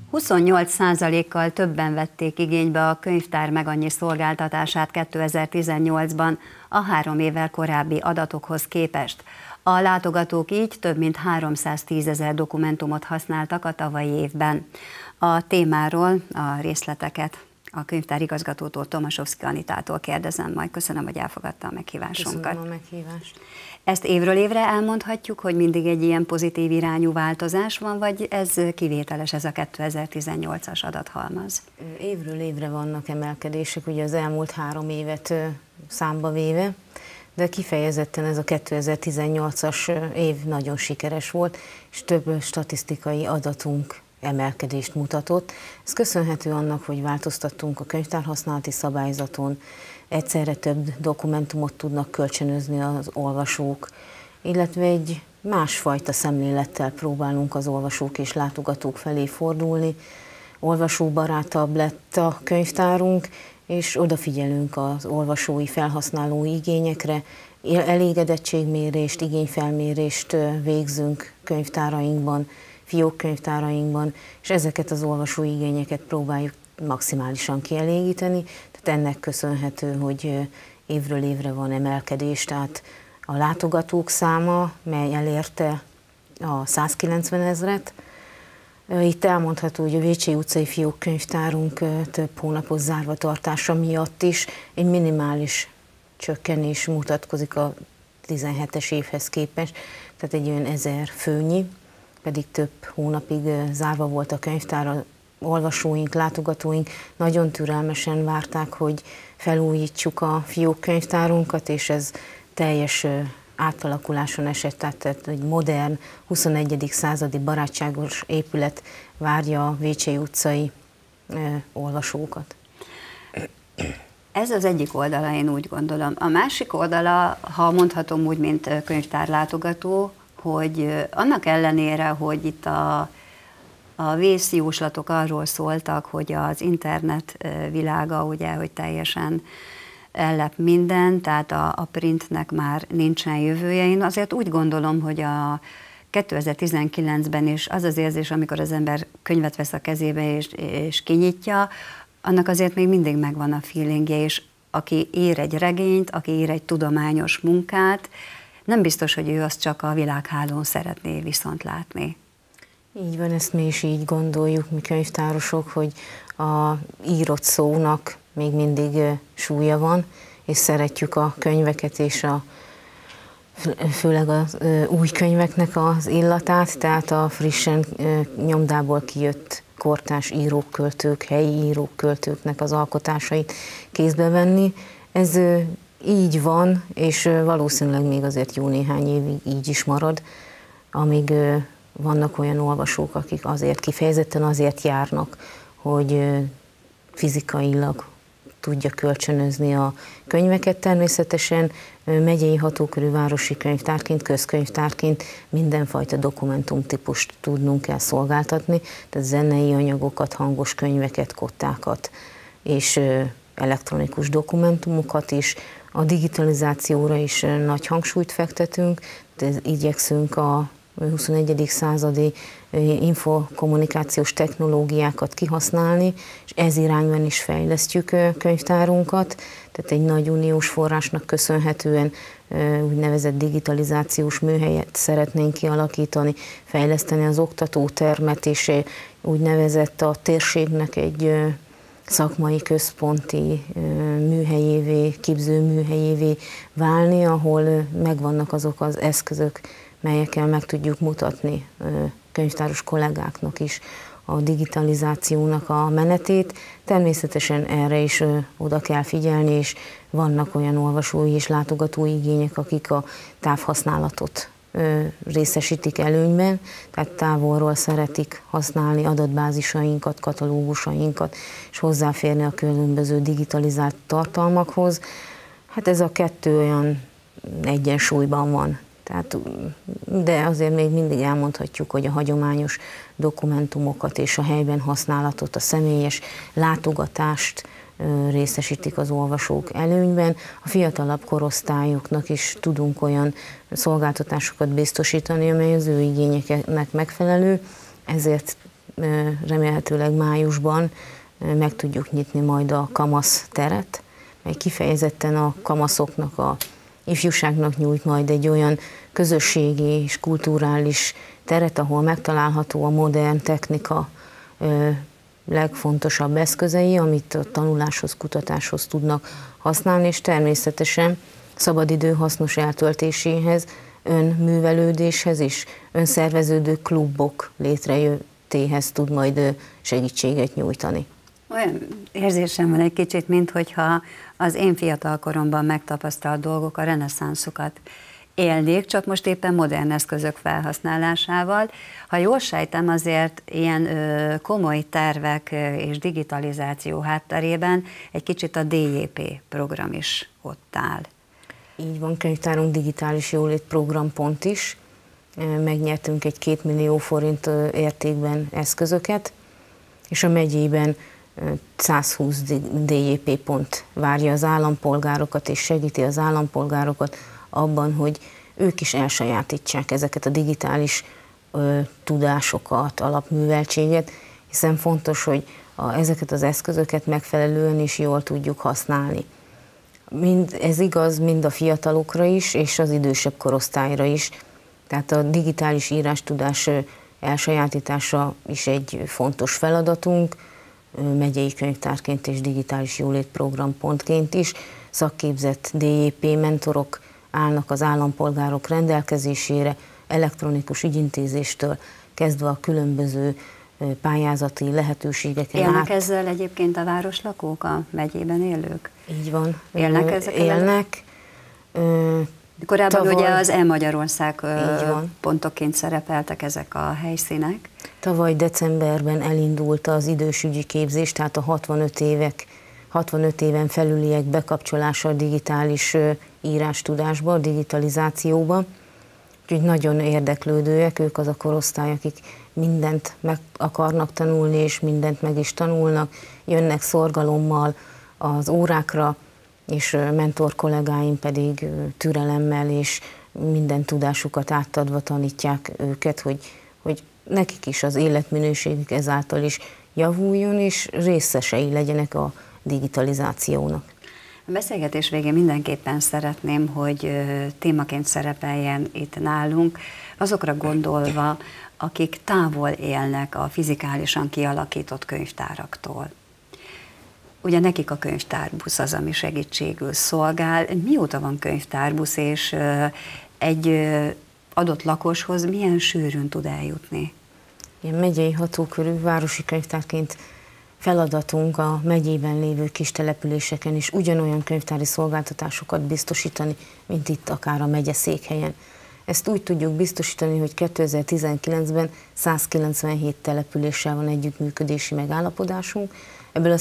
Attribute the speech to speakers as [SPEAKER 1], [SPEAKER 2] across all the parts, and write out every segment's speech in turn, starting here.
[SPEAKER 1] 28%-kal többen vették igénybe a könyvtár megannyi szolgáltatását 2018-ban a 3 évvel korábbi adatokhoz képest. A látogatók így több mint 310 000 dokumentumot használtak a tavalyi évben. A témáról a részleteket a könyvtár igazgatótól, Tomaszowski Anitától kérdezem majd. Köszönöm, hogy elfogadta a meghívásunkat.
[SPEAKER 2] Köszönöm a meghívást.
[SPEAKER 1] Ezt évről évre elmondhatjuk, hogy mindig egy ilyen pozitív irányú változás van, vagy ez kivételes, ez a 2018-as adathalmaz?
[SPEAKER 2] Évről évre vannak emelkedések, ugye az elmúlt 3 évet számba véve, de kifejezetten ez a 2018-as év nagyon sikeres volt, és több statisztikai adatunk emelkedést mutatott. Ez köszönhető annak, hogy változtattunk a könyvtárhasználati szabályzaton, egyszerre több dokumentumot tudnak kölcsönözni az olvasók, illetve egy másfajta szemlélettel próbálunk az olvasók és látogatók felé fordulni. Olvasóbarátabb lett a könyvtárunk, és odafigyelünk az olvasói, felhasználói igényekre, elégedettségmérést, igényfelmérést végzünk könyvtárainkban, fiókkönyvtárainkban, és ezeket az olvasói igényeket próbáljuk maximálisan kielégíteni. Tehát ennek köszönhető, hogy évről évre van emelkedés, tehát a látogatók száma, mely elérte a 190 000-et. Itt elmondható, hogy a Vécsey utcai fiókkönyvtárunk több hónapos zárva tartása miatt is egy minimális csökkenés mutatkozik a 17-es évhez képest, tehát egy olyan 1000 főnyi, pedig több hónapig zárva volt a könyvtár. Olvasóink, látogatóink nagyon türelmesen várták, hogy felújítsuk a fiókkönyvtárunkat, és ez teljes átalakuláson esett, tehát egy modern, 21. századi barátságos épület várja a Vécsey utcai olvasókat.
[SPEAKER 1] Ez az egyik oldala, én úgy gondolom. A másik oldala, ha mondhatom úgy, mint könyvtárlátogató, hogy annak ellenére, hogy itt a vészjóslatok arról szóltak, hogy az internet világa, ugye, hogy teljesen ellep minden, tehát a printnek már nincsen jövője. Én azért úgy gondolom, hogy a 2019-ben is az az érzés, amikor az ember könyvet vesz a kezébe és kinyitja, annak azért még mindig megvan a feelingje, és aki ír egy regényt, aki ír egy tudományos munkát, nem biztos, hogy ő azt csak a világhálón szeretné viszont látni.
[SPEAKER 2] Így van, ezt mi is így gondoljuk, mi könyvtárosok, hogy a írott szónak még mindig súlya van, és szeretjük a könyveket és főleg az új könyveknek az illatát, tehát a frissen nyomdából kijött kortárs írók, költők, helyi írók, költőknek az alkotásait kézbe venni. Ez így van, és valószínűleg még azért jó néhány évig így is marad, amíg vannak olyan olvasók, akik azért kifejezetten azért járnak, hogy fizikailag tudja kölcsönözni a könyveket. Természetesen megyei hatókörű városi könyvtárként, közkönyvtárként mindenfajta dokumentumtípust tudnunk kell szolgáltatni, tehát zenei anyagokat, hangos könyveket, kottákat és elektronikus dokumentumokat is. A digitalizációra is nagy hangsúlyt fektetünk, igyekszünk a 21. századi infokommunikációs technológiákat kihasználni, és ez irányban is fejlesztjük könyvtárunkat, tehát egy nagy uniós forrásnak köszönhetően úgynevezett digitalizációs műhelyet szeretnénk kialakítani, fejleszteni az oktatótermet, és úgynevezett a térségnek egy szakmai központi műhelyévé, képzőműhelyévé válni, ahol megvannak azok az eszközök, melyekkel meg tudjuk mutatni könyvtáros kollégáknak is a digitalizációnak a menetét. Természetesen erre is oda kell figyelni, és vannak olyan olvasói és látogatói igények, akik a távhasználatot részesítik előnyben, tehát távolról szeretik használni adatbázisainkat, katalógusainkat, és hozzáférni a különböző digitalizált tartalmakhoz. Hát ez a kettő olyan egyensúlyban van. Tehát, de azért még mindig elmondhatjuk, hogy a hagyományos dokumentumokat és a helyben használatot, a személyes látogatást részesítik az olvasók előnyben. A fiatalabb korosztályoknak is tudunk olyan szolgáltatásokat biztosítani, amely az ő igényeknek megfelelő, ezért remélhetőleg májusban meg tudjuk nyitni majd a Kamasz teret, mely kifejezetten a kamaszoknak, a ifjúságnak nyújt majd egy olyan közösségi és kulturális teret, ahol megtalálható a modern technika legfontosabb eszközei, amit a tanuláshoz, kutatáshoz tudnak használni, és természetesen szabadidő hasznos eltöltéséhez, önművelődéshez és önszerveződő klubok létrejöttéhez tud majd segítséget nyújtani.
[SPEAKER 1] Olyan érzésem van egy kicsit, minthogyha az én fiatal koromban megtapasztalt dolgok a reneszánszukat élnék, csak most éppen modern eszközök felhasználásával. Ha jól sejtem, azért ilyen komoly tervek és digitalizáció hátterében egy kicsit a DJP program is ott áll.
[SPEAKER 2] Így van, könyvtárunk digitális jólét programpont is. Megnyertünk egy 2 millió forint értékben eszközöket, és a megyében 120 DJP pont várja az állampolgárokat, és segíti az állampolgárokat abban, hogy ők is elsajátítsák ezeket a digitális tudásokat, alapműveltséget, hiszen fontos, hogy ezeket az eszközöket megfelelően és jól tudjuk használni. Ez igaz mind a fiatalokra is, és az idősebb korosztályra is. Tehát a digitális írástudás elsajátítása is egy fontos feladatunk, megyei könyvtárként és digitális jólét programpontként is. Szakképzett DJP mentorok állnak az állampolgárok rendelkezésére, elektronikus ügyintézéstől kezdve a különböző pályázati lehetőségeken
[SPEAKER 1] át. Élnek ezzel egyébként a városlakók, a megyében élők?
[SPEAKER 2] Így van.
[SPEAKER 1] Élnek ezekkel?
[SPEAKER 2] Élnek.
[SPEAKER 1] Korábban ugye az E-Magyarország pontokként szerepeltek ezek a helyszínek.
[SPEAKER 2] Tavaly decemberben elindult az idősügyi képzés, tehát a 65 éven felüliek bekapcsolása a digitális írástudásba, a digitalizációba. Úgyhogy nagyon érdeklődőek, ők az a korosztály, akik mindent meg akarnak tanulni, és mindent meg is tanulnak, jönnek szorgalommal az órákra, és mentor kollégáim pedig türelemmel és minden tudásukat átadva tanítják őket, hogy nekik is az életminőségük ezáltal is javuljon, és részesei legyenek a digitalizációnak.
[SPEAKER 1] A beszélgetés végén mindenképpen szeretném, hogy témaként szerepeljen itt nálunk, azokra gondolva, akik távol élnek a fizikálisan kialakított könyvtáraktól. Ugye nekik a könyvtárbusz az, ami segítségül szolgál. Mióta van könyvtárbusz, és egy adott lakoshoz milyen sűrűn tud eljutni?
[SPEAKER 2] Ilyen megyei hatókörű városi könyvtárként feladatunk a megyében lévő kis településeken is ugyanolyan könyvtári szolgáltatásokat biztosítani, mint itt akár a megyeszékhelyen. Ezt úgy tudjuk biztosítani, hogy 2019-ben 197 településsel van együttműködési megállapodásunk. Ebből a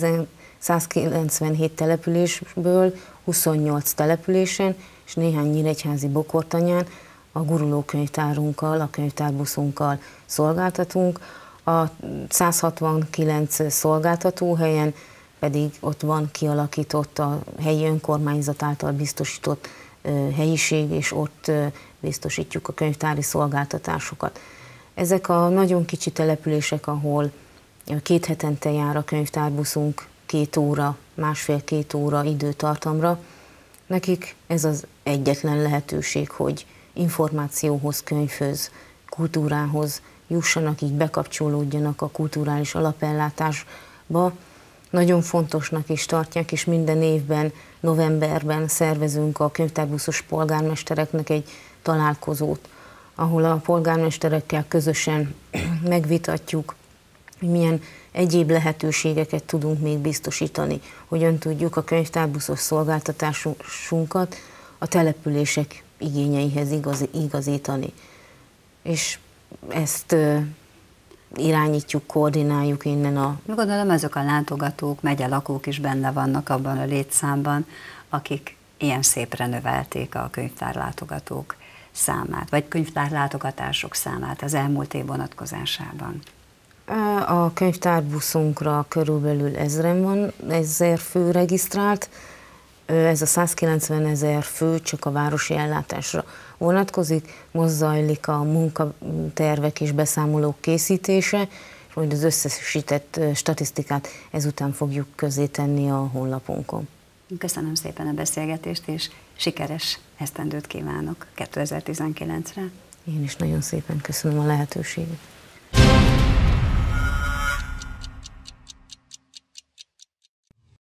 [SPEAKER 2] 197 településből 28 településen és néhány nyíregyházi Bokortanyán a gurulókönyvtárunkkal, a könyvtárbuszunkkal szolgáltatunk. A 169 szolgáltatóhelyen pedig ott van kialakított a helyi önkormányzat által biztosított helyiség, és ott biztosítjuk a könyvtári szolgáltatásokat. Ezek a nagyon kicsi települések, ahol 2 hetente jár a könyvtárbuszunk 2 óra, 1,5-2 óra időtartamra, nekik ez az egyetlen lehetőség, hogy információhoz, könyvhöz, kultúrához jussanak, így bekapcsolódjanak a kulturális alapellátásba. Nagyon fontosnak is tartják, és minden évben, novemberben szervezünk a könyvtárbuszos polgármestereknek egy találkozót, ahol a polgármesterekkel közösen megvitatjuk, hogy milyen egyéb lehetőségeket tudunk még biztosítani, hogyan tudjuk a könyvtárbuszos szolgáltatásunkat a települések igényeihez igazítani. És ezt irányítjuk, koordináljuk innen a...
[SPEAKER 1] Gondolom azok a látogatók, megyelakók is benne vannak abban a létszámban, akik ilyen szépre növelték a könyvtárlátogatók számát, vagy könyvtárlátogatások számát az elmúlt év vonatkozásában.
[SPEAKER 2] A könyvtárbuszunkra körülbelül 1000 van, 1000 fő regisztrált, ez a 190 000 fő csak a városi ellátásra vonatkozik, most zajlik a munkatervek és beszámolók készítése, hogy az összesített statisztikát ezután fogjuk közzétenni a honlapunkon.
[SPEAKER 1] Köszönöm szépen a beszélgetést, és sikeres esztendőt kívánok 2019-re.
[SPEAKER 2] Én is nagyon szépen köszönöm a lehetőséget.